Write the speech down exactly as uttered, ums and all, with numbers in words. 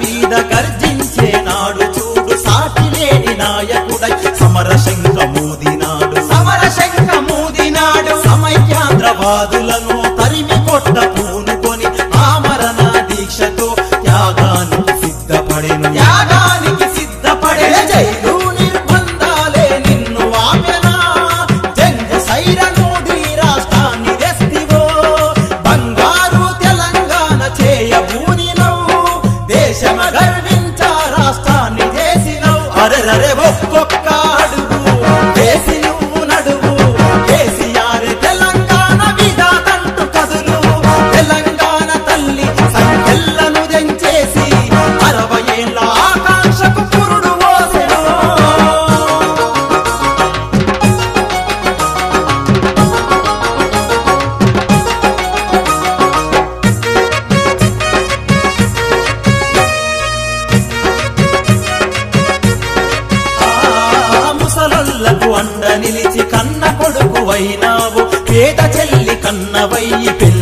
మీద గర్జించే నాడు చూడు సాటి లేని నాయకుడై సమర శంఖమూదినాడు సమర శంఖమూదినాడు సమైక్యాంధ్రవాదులను తరిమి కొట్ట పూనుకొని ఆమరణ దీక్షతో త్యాగానికి సిద్ధపడెను త్యాగానికి సిద్ధపడెను జైలు నిర్బంధాలే నిన్ను ఆమెనా జంగ సైరనూడి రాష్ట్రాన్ని తెస్తివో బంగారు తెలంగాణ చేయబూనినవు దేశమ గర్వించ రాష్ట్రాన్ని చేసినవు అరెరరే ఒక్కొక్క అడుగు వేసి నువ్వు నడువు కేసీఆర్ తెలంగాణ విధాతంటు కదులు తెలంగాణ తల్లి సంఖ్యలను దెంచేసి అరవై ఏళ్ళ ఆకాంక్షకు పురుడు పోసెను ముసలొల్లకు అండ నిలిచి కన్న కొడుకు అయినావు పేద చెల్లి కన్నవయ్యి